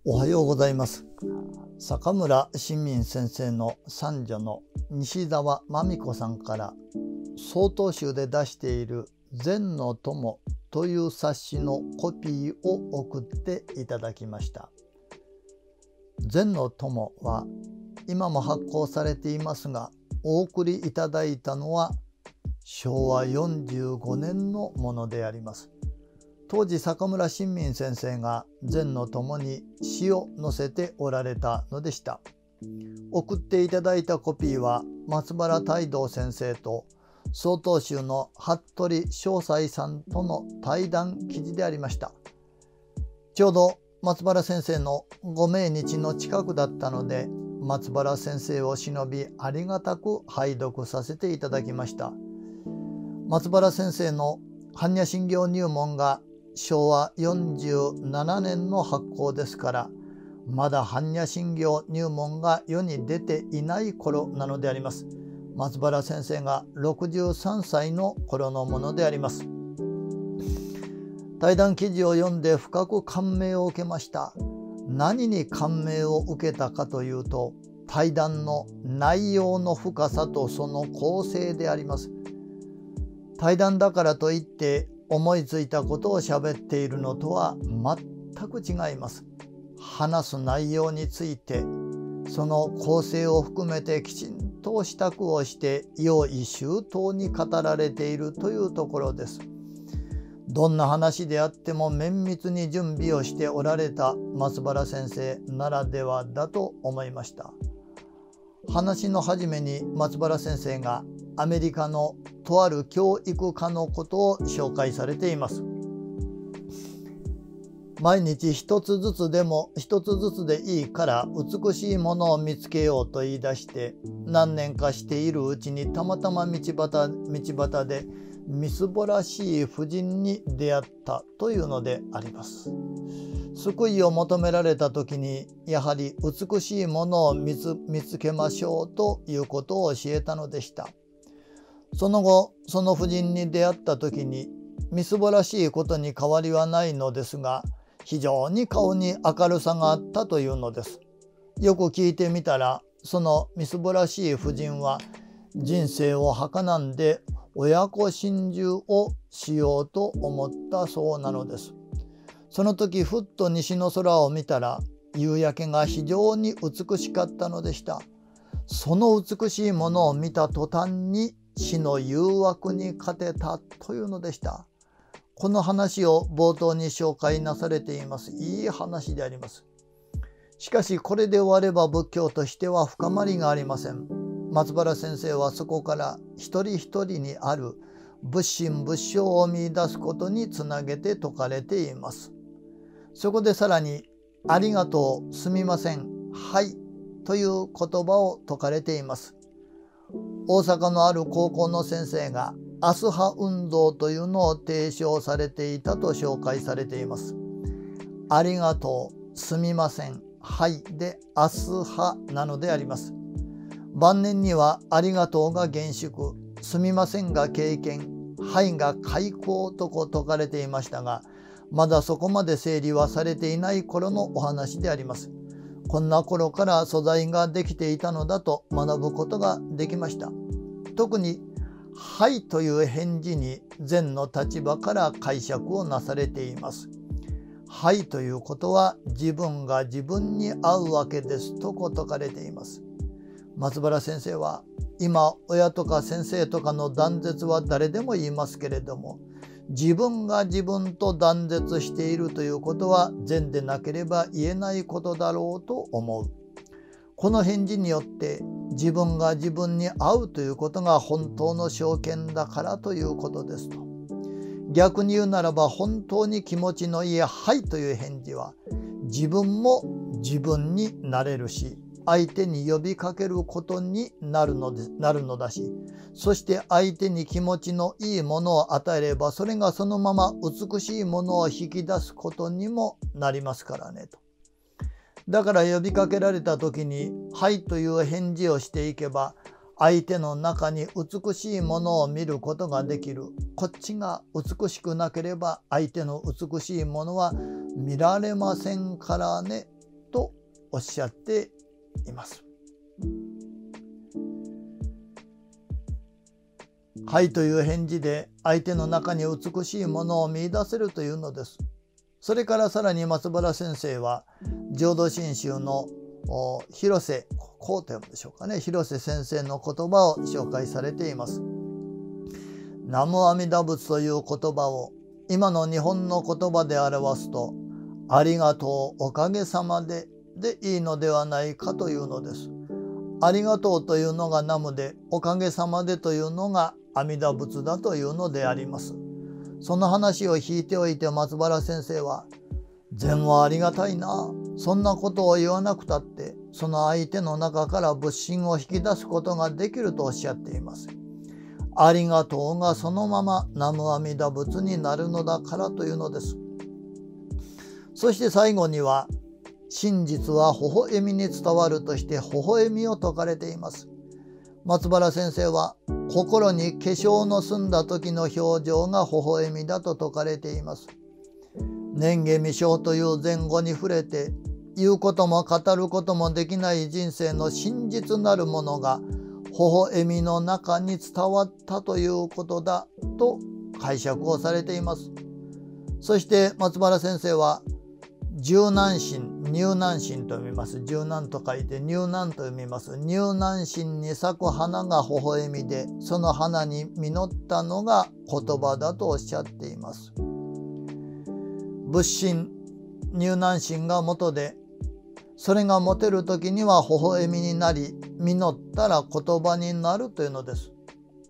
おはようございます。坂村新民先生の三女の西澤真美子さんから曹洞宗で出している禅の友という冊子のコピーを送っていただきました。禅の友は今も発行されていますが、お送りいただいたのは昭和45年のものであります。当時坂村新民先生が禅の友に詩を載せておられたのでした。送っていただいたコピーは松原泰道先生と曹洞宗の服部正斎さんとの対談記事でありました。ちょうど松原先生のご命日の近くだったので、松原先生を偲びありがたく拝読させていただきました。松原先生の般若心経入門が昭和47年の発行ですから、まだ般若心経入門が世に出ていない頃なのであります。松原先生が63歳の頃のものであります。対談記事を読んで深く感銘を受けました。何に感銘を受けたかというと、対談の内容の深さとその構成であります。対談だからといって思いついたことを喋っているのとは全く違います。話す内容について、その構成を含めてきちんと支度をして用意周到に語られているというところです。どんな話であっても綿密に準備をしておられた松原先生ならではだと思いました。話の初めに松原先生がアメリカのとある教育家のことを紹介されています。毎日一つずつでも一つずつでいいから美しいものを見つけようと言い出して、何年かしているうちにたまたま道端でみすぼらしい婦人に出会ったというのであります。救いを求められた時に、やはり美しいものを見つけましょうということを教えたのでした。その後、その婦人に出会った時に、みすぼらしいことに変わりはないのですが、非常に顔に明るさがあったというのです。よく聞いてみたら、そのみすぼらしい婦人は人生を儚んで親子心中をしようと思ったそうなのです。その時ふっと西の空を見たら、夕焼けが非常に美しかったのでした。その美しいものを見た途端に死の誘惑に勝てたというのでした。この話を冒頭に紹介なされています。いい話であります。しかしこれで終われば仏教としては深まりがありません。松原先生はそこから一人一人にある仏心仏性を見出すことにつなげて説かれています。そこでさらに、ありがとう、すみません、はいという言葉を説かれています。大阪のある高校の先生がアス派運動というのを提唱されていたと紹介されています。ありがとう、すみません、はいでアス派なのであります。晩年にはありがとうが厳粛、すみませんが経験、はいが開口と説かれていましたが、まだそこまで整理はされていない頃のお話であります。こんな頃から素材ができていたのだと学ぶことができました。特にはいという返事に禅の立場から解釈をなされています。はいということは自分が自分に合うわけですと説かれています。松原先生は今親とか先生とかの断絶は誰でも言いますけれども、自分が自分と断絶しているということは禅でなければ言えないことだろうと思う。この返事によって自分が自分に合うということが本当の証見だからということですと。逆に言うならば、本当に気持ちのいいはいという返事は自分も自分になれるし、相手に呼びかけることになるのだし、そして相手に気持ちのいいものを与えれば、それがそのまま美しいものを引き出すことにもなりますからねと。だから呼びかけられた時にはいという返事をしていけば、相手の中に美しいものを見ることができる。こっちが美しくなければ相手の美しいものは見られませんからねとおっしゃっています。はいという返事で相手の中に美しいものを見出せるというのです。それからさらに松原先生は浄土真宗の広瀬、こうと読むでしょうかね、広瀬先生の言葉を紹介されています。南無阿弥陀仏という言葉を今の日本の言葉で表すと、ありがとう、おかげさまでいいのではないかというのです。ありがとうというのが南無で、おかげさまでというのが阿弥陀仏だというのであります。その話を引いておいて松原先生は、善はありがたいな、そんなことを言わなくたってその相手の中から仏心を引き出すことができるとおっしゃっています。ありがとうがそのまま南無阿弥陀仏になるのだからというのです。そして最後には、真実は微笑みに伝わるとして微笑みを説かれています。松原先生は心に化粧の済んだ時の表情が微笑みだと説かれています。年華未生という前後に触れて言うことも語ることもできない人生の真実なるものが微笑みの中に伝わったということだと解釈をされています。そして松原先生は柔軟心、入軟心と読みます。柔軟と書いて入軟と読みます。入軟心に咲く花が微笑みで、その花に実ったのが言葉だとおっしゃっています。仏心、入軟心が元で、それが持てる時には微笑みになり、実ったら言葉になるというのです。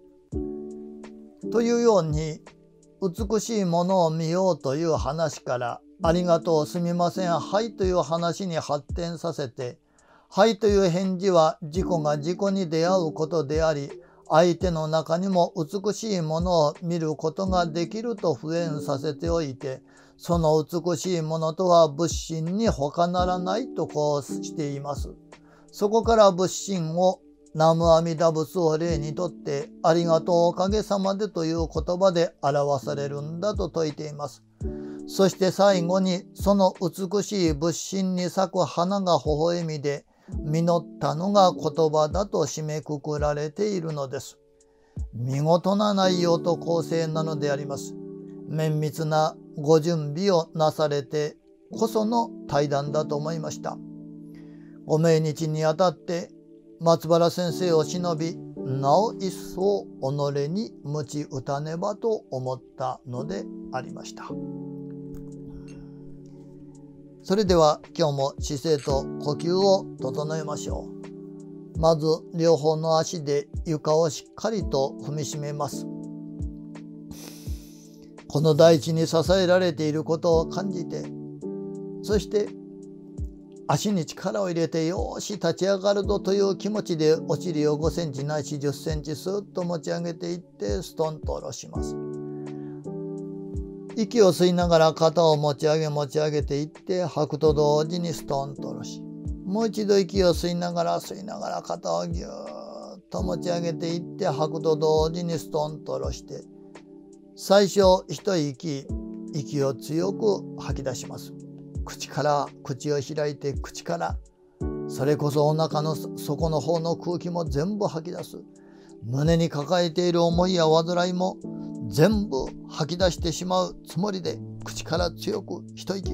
というように、美しいものを見ようという話から、ありがとう、すみません、はいという話に発展させて、はいという返事は自己が自己に出会うことであり、相手の中にも美しいものを見ることができると普遍させておいて、その美しいものとは仏心に他ならないとこうしています。そこから仏心を南無阿弥陀仏を例にとって、ありがとうおかげさまでという言葉で表されるんだと説いています。そして最後に、その美しい仏心に咲く花が微笑みで、実ったのが言葉だと締めくくられているのです。見事な内容と構成なのであります。綿密なご準備をなされてこその対談だと思いました。ご命日にあたって松原先生を偲び、なお一層己に鞭打たねばと思ったのでありました。それでは今日も姿勢と呼吸を整えましょう。まず両方の足で床をしっかりと踏みしめます。この大地に支えられていることを感じて、そして足に力を入れてよし立ち上がるぞという気持ちでお尻を5センチないし10センチスーッと持ち上げていってストンと下ろします。息を吸いながら肩を持ち上げていって吐くと同時にストンと下ろし、もう一度息を吸いながら肩をぎゅーっと持ち上げていって吐くと同時にストンと下ろして、最初一息を強く吐き出します。口を開いて口から、それこそお腹の底の方の空気も全部吐き出す。胸に抱えている思いや煩いも全部吐き出してしまうつもりで、口から強く一息、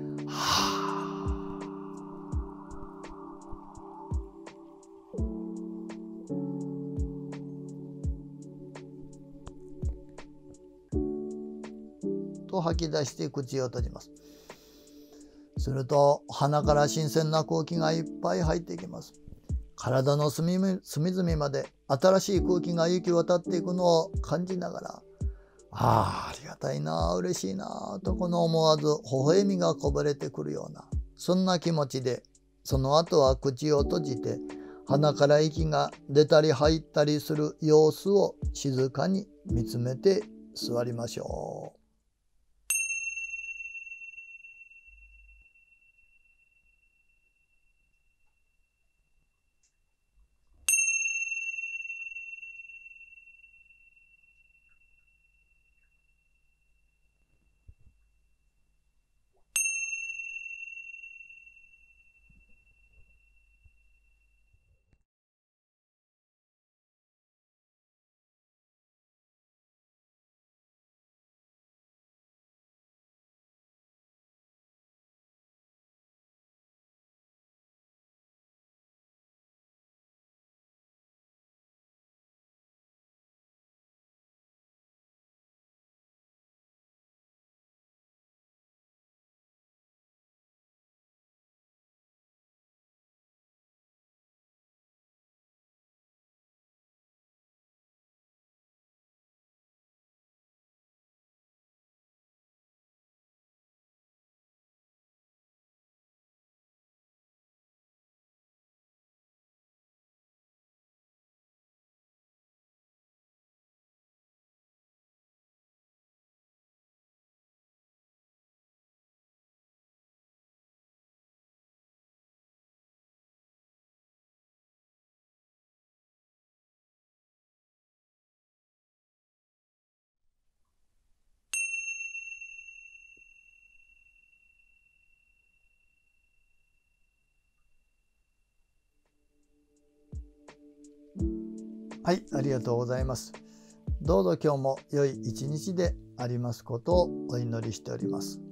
と吐き出して口を閉じます。すると鼻から新鮮な空気がいっぱい入っていきます。体の隅々まで新しい空気が行き渡っていくのを感じながら、ありがたいな、嬉しいなと、この思わず微笑みがこぼれてくるような、そんな気持ちで、その後は口を閉じて鼻から息が出たり入ったりする様子を静かに見つめて座りましょう。 はい、ありがとうございます。どうぞ今日も良い一日でありますことをお祈りしております。